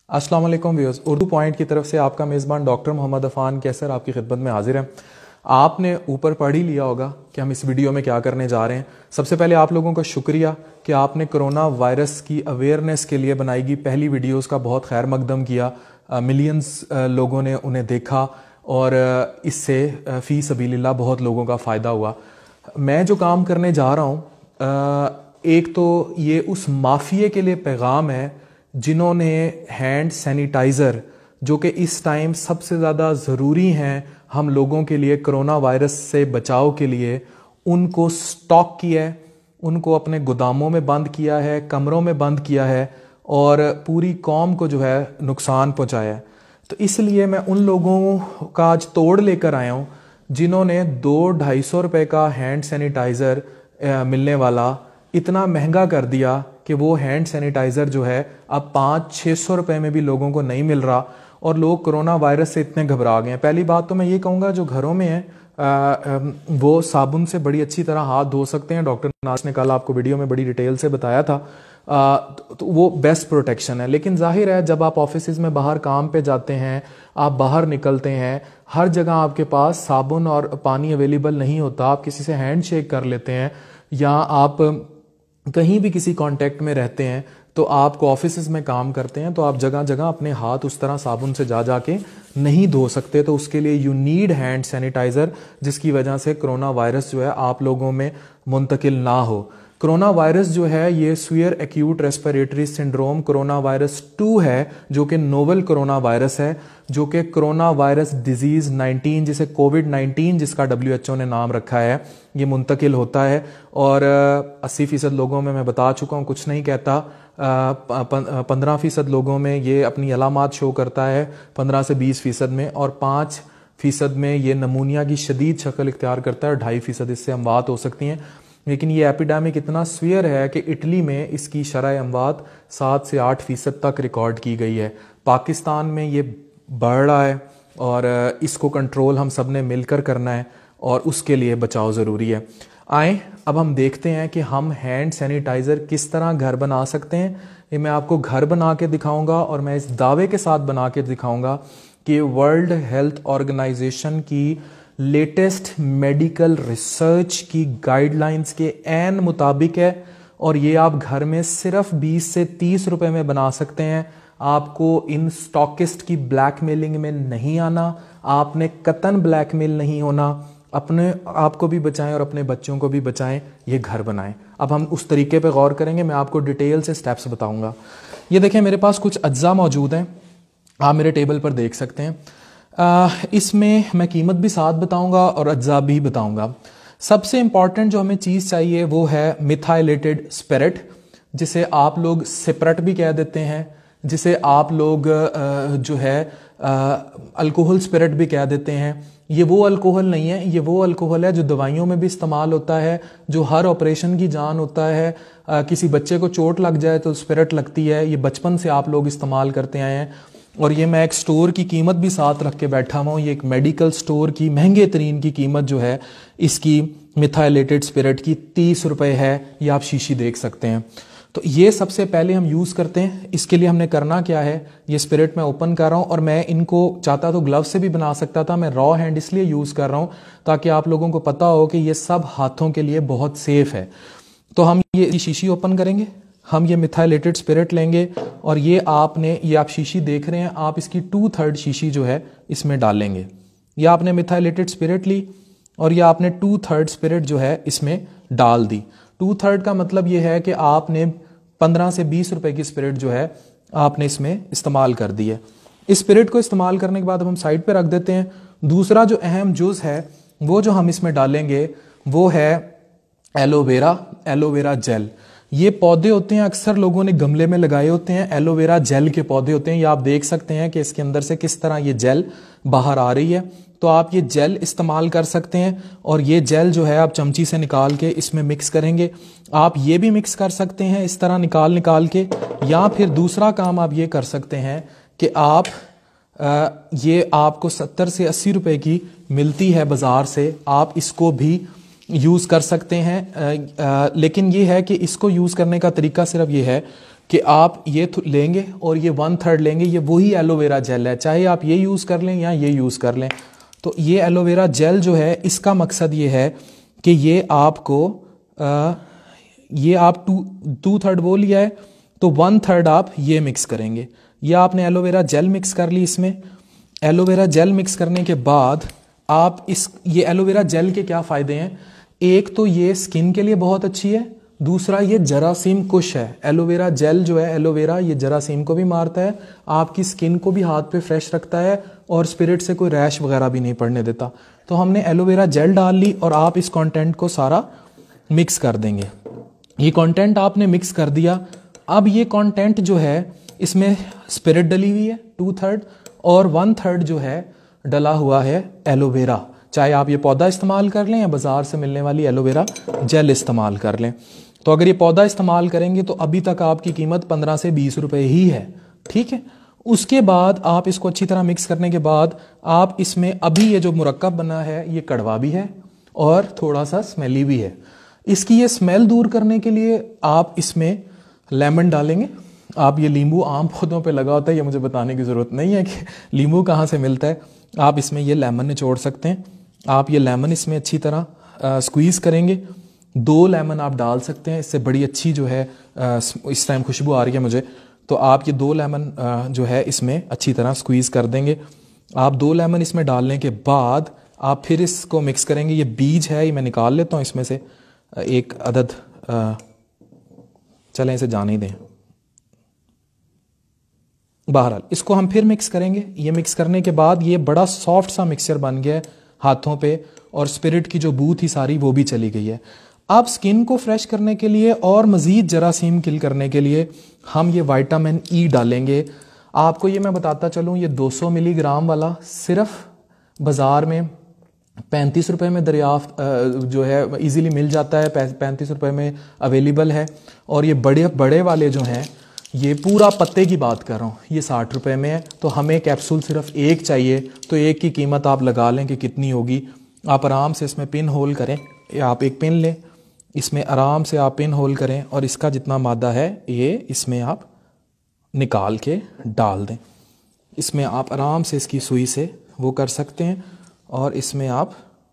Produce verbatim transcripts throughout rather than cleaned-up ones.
अस्सलाम वालेकुम viewers, Urdu point की तरफ से आपका मेज़बान डॉक्टर मोहम्मद अफ़ान कैसर आपकी खिदमत में हाजिर है। आपने ऊपर पढ़ ही लिया होगा कि हम इस वीडियो में क्या करने जा रहे हैं। सबसे पहले आप लोगों का शुक्रिया कि आपने कोरोना वायरस की अवेयरनेस के लिए बनाई गई पहली वीडियोस का बहुत खैर मकदम किया। मिलियंस लोगों ने उन्हें देखा और इससे फ़ी सबीलिल्लाह बहुत लोगों का फ़ायदा हुआ। मैं जो काम करने जा रहा हूँ, एक तो ये उस माफिए के लिए पैगाम है जिन्होंने हैंड सैनिटाइज़र, जो कि इस टाइम सबसे ज़्यादा ज़रूरी हैं हम लोगों के लिए कोरोना वायरस से बचाव के लिए, उनको स्टॉक किया है, उनको अपने गोदामों में बंद किया है, कमरों में बंद किया है और पूरी कौम को जो है नुकसान पहुंचाया है। तो इसलिए मैं उन लोगों का आज तोड़ लेकर आया हूँ जिन्होंने दो ढाई सौ रुपये का हैंड सैनिटाइज़र मिलने वाला इतना महंगा कर दिया कि वो हैंड सैनिटाइज़र जो है अब पाँच छः सौ रुपये में भी लोगों को नहीं मिल रहा और लोग कोरोना वायरस से इतने घबरा गए हैं। पहली बात तो मैं ये कहूँगा जो घरों में है आ, आ, वो साबुन से बड़ी अच्छी तरह हाथ धो सकते हैं। डॉक्टर नास ने कल आपको वीडियो में बड़ी डिटेल से बताया था, आ, तो, तो वो बेस्ट प्रोटेक्शन है। लेकिन जाहिर है जब आप ऑफिस में बाहर काम पे जाते हैं, आप बाहर निकलते हैं, हर जगह आपके पास साबुन और पानी अवेलेबल नहीं होता। आप किसी से हैंड शेक कर लेते हैं या आप कहीं भी किसी कांटेक्ट में रहते हैं, तो आपको ऑफिस में काम करते हैं तो आप जगह जगह अपने हाथ उस तरह साबुन से जा जाके नहीं धो सकते। तो उसके लिए यू नीड हैंड सैनिटाइज़र, जिसकी वजह से कोरोना वायरस जो है आप लोगों में मुंतकिल ना हो। कोरोना वायरस जो है ये severe acute respiratory syndrome corona virus two है, जो कि नोवेल कोरोना वायरस है, जो कि कोरोना वायरस डिजीज नाइनटीन, जिसे कोविड नाइनटीन जिसका डब्ल्यू एच ओ ने नाम रखा है, ये मुंतकिल होता है। और अस्सी फीसद लोगों में मैं बता चुका हूँ, कुछ नहीं कहता। पंद्रह फीसद लोगों में ये अपनी अलामात शो करता है, पंद्रह से बीस फीसद में, और पाँच फीसद में ये नमूनिया की शदीद शक्ल इख्तियार करता है और ढाई फीसद इससे अमवात हो सकती हैं। लेकिन ये एपिडेमिक इतना सीवियर है कि इटली में इसकी शरह अमवात सात से आठ फीसद तक रिकॉर्ड की गई है। पाकिस्तान में ये बढ़ रहा है और इसको कंट्रोल हम सब ने मिलकर करना है और उसके लिए बचाव ज़रूरी है। आए अब हम देखते हैं कि हम हैंड सैनिटाइज़र किस तरह घर बना सकते हैं। ये मैं आपको घर बना के दिखाऊंगा और मैं इस दावे के साथ बना के दिखाऊंगा कि वर्ल्ड हेल्थ ऑर्गेनाइजेशन की लेटेस्ट मेडिकल रिसर्च की गाइडलाइंस के ऐन मुताबिक है और ये आप घर में सिर्फ बीस से तीस रुपए में बना सकते हैं। आपको इन स्टॉकिस्ट की ब्लैकमेलिंग में नहीं आना, आपने कतन ब्लैकमेल नहीं होना। अपने आप को भी बचाएं और अपने बच्चों को भी बचाएं, ये घर बनाएं। अब हम उस तरीके पे गौर करेंगे, मैं आपको डिटेल से स्टेप्स बताऊंगा। ये देखें मेरे पास कुछ अज्जा मौजूद हैं, आप मेरे टेबल पर देख सकते हैं। आ, इसमें मैं कीमत भी साथ बताऊंगा और अज्जा भी बताऊंगा। सबसे इंपॉर्टेंट जो हमें चीज़ चाहिए वो है मिथाइलेटेड स्पिरिट, जिसे आप लोग सिपरेट भी कह देते हैं, जिसे आप लोग जो है अल्कोहल स्पिरिट भी कह देते हैं। ये वो अल्कोहल नहीं है, ये वो अल्कोहल है जो दवाइयों में भी इस्तेमाल होता है, जो हर ऑपरेशन की जान होता है। आ, किसी बच्चे को चोट लग जाए तो स्पिरिट लगती है, ये बचपन से आप लोग इस्तेमाल करते आए हैं। और ये मैं एक स्टोर की कीमत भी साथ रख के बैठा हुआ हूँ। ये एक मेडिकल स्टोर की महंगे तरीन की कीमत जो है इसकी मिथाइलेटेड स्पिरिट की तीस रुपये है। ये आप शीशी देख सकते हैं। तो ये सबसे पहले हम यूज़ करते हैं। इसके लिए हमने करना क्या है, ये स्पिरिट मैं ओपन कर रहा हूँ और मैं इनको चाहता तो ग्लव से भी बना सकता था, मैं रॉ हैंड इसलिए यूज़ कर रहा हूँ ताकि आप लोगों को पता हो कि ये सब हाथों के लिए बहुत सेफ है। तो हम ये शीशी ओपन करेंगे, हम ये मिथाइलेटेड स्पिरिट लेंगे और ये आपने, ये आप शीशी देख रहे हैं, आप इसकी टू थर्ड शीशी जो है इसमें डालेंगे। ये आपने मिथाइलेटेड स्पिरिट ली और ये आपने टू थर्ड स्पिरिट जो है इसमें डाल दी। टू थर्ड का मतलब ये है कि आपने पंद्रह से बीस रुपए की स्पिरिट जो है आपने इसमें इस्तेमाल कर दी है। इस स्पिरिट को इस्तेमाल करने के बाद हम साइड पे रख देते हैं। दूसरा जो अहम जुज़ है वो जो हम इसमें डालेंगे वो है एलोवेरा, एलोवेरा जेल। ये पौधे होते हैं, अक्सर लोगों ने गमले में लगाए होते हैं, एलोवेरा जेल के पौधे होते हैं। ये आप देख सकते हैं कि इसके अंदर से किस तरह ये जेल बाहर आ रही है। तो आप ये जेल इस्तेमाल कर सकते हैं और ये जेल जो है आप चमची से निकाल के इसमें मिक्स करेंगे। आप ये भी मिक्स कर सकते हैं इस तरह निकाल निकाल के, या फिर दूसरा काम आप ये कर सकते हैं कि आप आ, ये आपको सत्तर से अस्सी रुपए की मिलती है बाजार से, आप इसको भी यूज़ कर सकते हैं। आ, आ, लेकिन ये है कि इसको यूज़ करने का तरीका सिर्फ ये है कि आप ये लेंगे और ये वन थर्ड लेंगे, ये वही एलोवेरा जेल है, चाहे आप ये यूज़ कर लें या ये यूज़ कर लें। तो ये एलोवेरा जेल जो है इसका मकसद ये है कि ये आपको आ, ये आप टू टू थर्ड वो लिया है तो वन थर्ड आप ये मिक्स करेंगे। ये आपने एलोवेरा जेल मिक्स कर ली। इसमें एलोवेरा जेल मिक्स करने के बाद आप इस ये एलोवेरा जेल के क्या फ़ायदे हैं, एक तो ये स्किन के लिए बहुत अच्छी है, दूसरा ये जरासीम कुश है। एलोवेरा जेल जो है एलोवेरा ये जरासीम को भी मारता है, आपकी स्किन को भी हाथ पे फ्रेश रखता है और स्पिरिट से कोई रैश वगैरह भी नहीं पड़ने देता। तो हमने एलोवेरा जेल डाल ली और आप इस कंटेंट को सारा मिक्स कर देंगे। ये कंटेंट आपने मिक्स कर दिया। अब ये कंटेंट जो है इसमें स्पिरिट डली हुई है टू थर्ड और वन थर्ड जो है डला हुआ है एलोवेरा। चाहे आप ये पौधा इस्तेमाल कर लें या बाजार से मिलने वाली एलोवेरा जेल इस्तेमाल कर लें। तो अगर ये पौधा इस्तेमाल करेंगे तो अभी तक आपकी कीमत पंद्रह से बीस रुपए ही है, ठीक है। उसके बाद आप इसको अच्छी तरह मिक्स करने के बाद आप इसमें अभी ये जो मुरक्कब बना है ये कड़वा भी है और थोड़ा सा स्मेली भी है। इसकी ये स्मेल दूर करने के लिए आप इसमें लेमन डालेंगे। आप ये नींबू आम पौधों पे लगा होता है, ये मुझे बताने की ज़रूरत नहीं है कि नींबू कहाँ से मिलता है। आप इसमें ये लेमन निचोड़ सकते हैं। आप ये लेमन इसमें अच्छी तरह स्क्वीज़ करेंगे। दो लेमन आप डाल सकते हैं, इससे बड़ी अच्छी जो है आ, इस टाइम खुशबू आ रही है मुझे। तो आप ये दो लेमन आ, जो है इसमें अच्छी तरह स्क्वीज़ कर देंगे। आप दो लेमन इसमें डालने के बाद आप फिर इसको मिक्स करेंगे। ये बीज है ये मैं निकाल लेता हूँ इसमें से एक अदद, चलें इसे जाने ही दें। बहरहाल इसको हम फिर मिक्स करेंगे। ये मिक्स करने के बाद ये बड़ा सॉफ्ट सा मिक्सचर बन गया है हाथों पे और स्पिरिट की जो बू थी सारी वो भी चली गई है। अब स्किन को फ्रेश करने के लिए और मज़ीद जरासीम किल करने के लिए हम ये विटामिन ई डालेंगे। आपको ये मैं बताता चलूँ, ये दो सौ मिलीग्राम वाला सिर्फ बाज़ार में पैंतीस रुपए में दरियाफ्त जो है इजीली मिल जाता है, पैंतीस रुपए में अवेलेबल है। और ये बड़े बड़े वाले जो हैं, ये पूरा पत्ते की बात कर रहा हूँ, ये साठ रुपए में है। तो हमें कैप्सूल सिर्फ एक चाहिए, तो एक की कीमत आप लगा लें कि कितनी होगी। आप आराम से इसमें पिन होल करें, या आप एक पिन लें, इसमें आराम से आप पिन होल करें और इसका जितना मादा है ये इसमें आप निकाल के डाल दें। इसमें आप आराम से इसकी सुई से वो कर सकते हैं और इसमें आप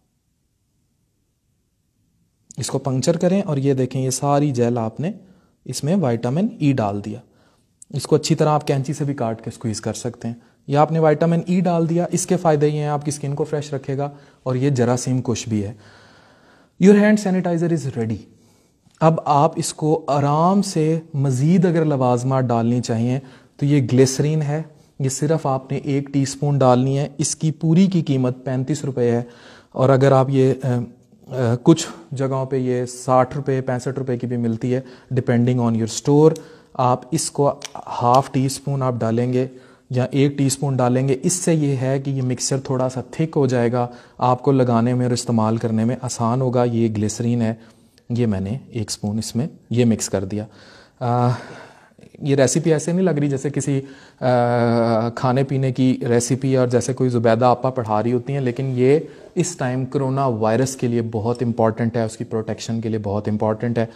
इसको पंक्चर करें और ये देखें ये सारी जेल आपने इसमें विटामिन ई डाल दिया। इसको अच्छी तरह आप कैंची से भी काट के स्क्वीज कर सकते हैं। ये आपने विटामिन ई डाल दिया। इसके फायदे ये हैं, आपकी स्किन को फ्रेश रखेगा और ये जरासीम कुश भी है। Your hand sanitizer is ready. अब आप इसको आराम से मजीद अगर लवाजमात डालनी चाहिए तो ये ग्लिसरीन है, ये सिर्फ आपने एक टीस्पून डालनी है। इसकी पूरी की कीमत पैंतीस रुपए है और अगर आप ये आ, आ, कुछ जगहों पे ये साठ रुपये पैंसठ रुपये की भी मिलती है डिपेंडिंग ऑन योर स्टोर। आप इसको हाफ टी स्पून आप डालेंगे या एक टीस्पून डालेंगे। इससे ये है कि ये मिक्सचर थोड़ा सा थिक हो जाएगा, आपको लगाने में और इस्तेमाल करने में आसान होगा। ये ग्लिसरीन है, ये मैंने एक स्पून इसमें ये मिक्स कर दिया। आ, ये रेसिपी ऐसे नहीं लग रही जैसे किसी आ, खाने पीने की रेसिपी और जैसे कोई जुबैदा आपा पढ़ा रही होती हैं, लेकिन ये इस टाइम कोरोना वायरस के लिए बहुत इंपॉर्टेंट है, उसकी प्रोटेक्शन के लिए बहुत इंपॉर्टेंट है।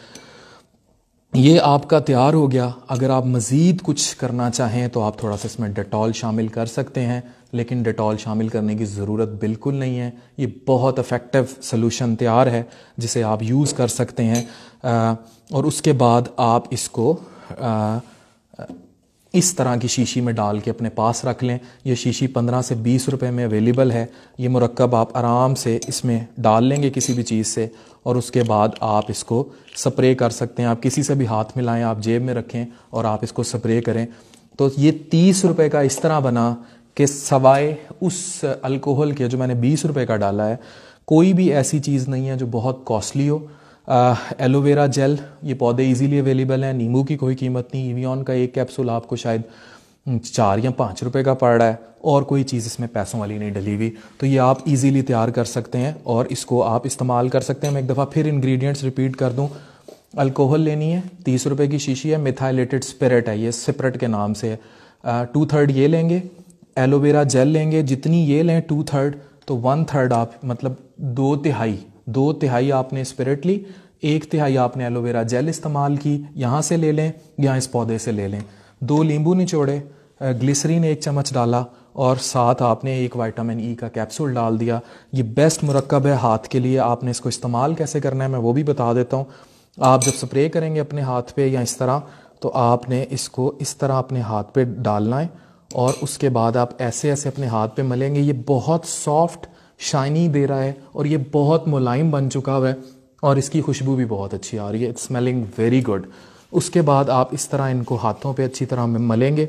ये आपका तैयार हो गया। अगर आप मज़ीद कुछ करना चाहें तो आप थोड़ा सा इसमें डेटॉल शामिल कर सकते हैं, लेकिन डेटॉल शामिल करने की ज़रूरत बिल्कुल नहीं है। ये बहुत इफ़ेक्टिव सलूशन तैयार है जिसे आप यूज़ कर सकते हैं। आ, और उसके बाद आप इसको आ, इस तरह की शीशी में डाल के अपने पास रख लें। ये शीशी पंद्रह से बीस रुपए में अवेलेबल है। ये मुरक्कब आप आराम से इसमें डाल लेंगे किसी भी चीज़ से और उसके बाद आप इसको स्प्रे कर सकते हैं। आप किसी से भी हाथ मिलाएं, आप जेब में रखें और आप इसको स्प्रे करें। तो ये तीस रुपए का इस तरह बना कि सवाए उस अल्कोहल के जो मैंने बीस रुपए का डाला है, कोई भी ऐसी चीज़ नहीं है जो बहुत कॉस्टली हो। एलोवेरा जेल ये पौधे इजीली अवेलेबल हैं, नींबू की कोई कीमत नहीं। इवियन का एक कैप्सूल आपको शायद चार या पाँच रुपए का पड़ रहा है और कोई चीज़ इसमें पैसों वाली नहीं डली हुई। तो ये आप इजीली तैयार कर सकते हैं और इसको आप इस्तेमाल कर सकते हैं। मैं एक दफ़ा फिर इंग्रेडिएंट्स रिपीट कर दूं। अल्कोहल लेनी है, तीस रुपए की शीशी है, मिथाइलेटेड स्पिरिट है, ये सिपरेट के नाम से है। टू थर्ड ये लेंगे, एलोवेरा जेल लेंगे, जितनी ये लें टू थर्ड तो वन थर्ड आप मतलब दो तिहाई दो तिहाई आपने स्पिरिट ली, एक तिहाई आपने एलोवेरा जेल इस्तेमाल की, यहाँ से ले लें या इस पौधे से ले लें। दो नींबू निचोड़े, ग्लिसरीन एक चम्मच डाला और साथ आपने एक विटामिन ई का कैप्सूल डाल दिया। ये बेस्ट मुरक्कब है हाथ के लिए। आपने इसको इस्तेमाल कैसे करना है मैं वो भी बता देता हूँ। आप जब स्प्रे करेंगे अपने हाथ पे या इस तरह, तो आपने इसको इस तरह अपने हाथ पे डालना है और उसके बाद आप ऐसे ऐसे अपने हाथ पे मलेंगे। ये बहुत सॉफ्ट शाइनी दे रहा है और ये बहुत मुलायम बन चुका हुआ है और इसकी खुशबू भी बहुत अच्छी आ रही है। It's smelling very good. उसके बाद आप इस तरह इनको हाथों पे अच्छी तरह मलेंगे।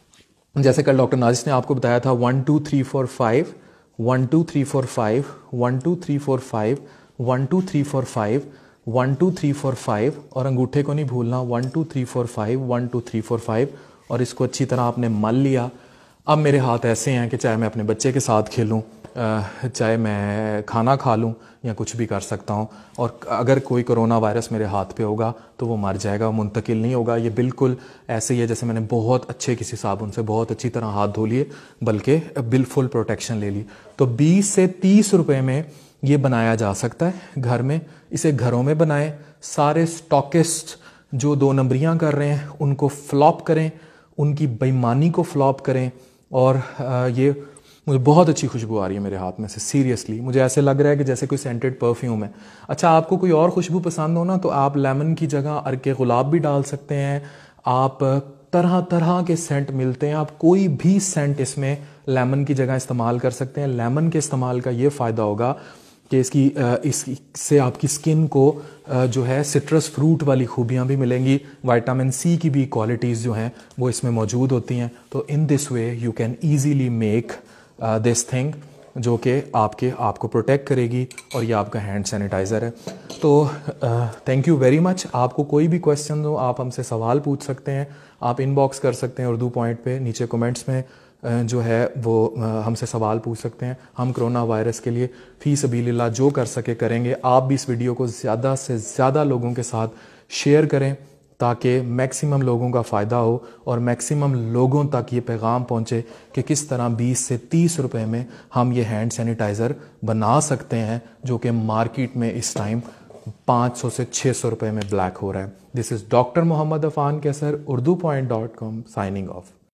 जैसे कल डॉक्टर नाजिस ने आपको बताया था one two three four five, one two three four five, one two three four five, one two three four five, one two three four five और अंगूठे को नहीं भूलना, one two three four five, one two three four five और इसको अच्छी तरह आपने मल लिया। अब मेरे हाथ ऐसे हैं कि चाहे मैं अपने बच्चे के साथ खेलूं, चाहे मैं खाना खा लूं या कुछ भी कर सकता हूं। और अगर कोई कोरोना वायरस मेरे हाथ पे होगा तो वो मर जाएगा, मुंतकिल नहीं होगा। ये बिल्कुल ऐसे ही है जैसे मैंने बहुत अच्छे किसी साबुन से बहुत अच्छी तरह हाथ धो लिए, बल्कि बिल्कुल प्रोटेक्शन ले ली। तो बीस से तीस रुपए में ये बनाया जा सकता है घर में। इसे घरों में बनाएं। सारे स्टॉकिस्ट जो दो नंबरियां कर रहे हैं उनको फ्लॉप करें, उनकी बेईमानी को फ्लॉप करें। और ये मुझे बहुत अच्छी खुशबू आ रही है मेरे हाथ में से, सीरियसली मुझे ऐसे लग रहा है कि जैसे कोई सेंटेड परफ्यूम है। अच्छा, आपको कोई और खुशबू पसंद हो ना तो आप लेमन की जगह अर्के गुलाब भी डाल सकते हैं। आप तरह तरह के सेंट मिलते हैं, आप कोई भी सेंट इसमें लेमन की जगह इस्तेमाल कर सकते हैं। लेमन के इस्तेमाल का ये फ़ायदा होगा कि इसकी इससे आपकी स्किन को जो है सिट्रस फ्रूट वाली खूबियाँ भी मिलेंगी। विटामिन सी की भी क्वालिटीज़ जो हैं वो इसमें मौजूद होती हैं। तो in this way you can easily make this thing जो कि आपके आपको प्रोटेक्ट करेगी और ये आपका हैंड सैनिटाइज़र है। तो थैंक यू वेरी मच। आपको कोई भी क्वेश्चन हो आप हमसे सवाल पूछ सकते हैं, आप इनबॉक्स कर सकते हैं उर्दू पॉइंट पे, नीचे कमेंट्स में जो है वो हमसे सवाल पूछ सकते हैं। हम कोरोना वायरस के लिए फ़ी सबीलिल्लाह जो कर सके करेंगे। आप भी इस वीडियो को ज़्यादा से ज़्यादा लोगों के साथ शेयर करें ताकि मैक्सिमम लोगों का फ़ायदा हो और मैक्सिमम लोगों तक ये पैगाम पहुँचे कि किस तरह बीस से तीस रुपए में हम ये हैंड सैनिटाइज़र बना सकते हैं जो कि मार्केट में इस टाइम पाँच सौ से छः सौ रुपये में ब्लैक हो रहा है। This is doctor Mohammad Afan Qaiser, Urdu point dot com, signing of.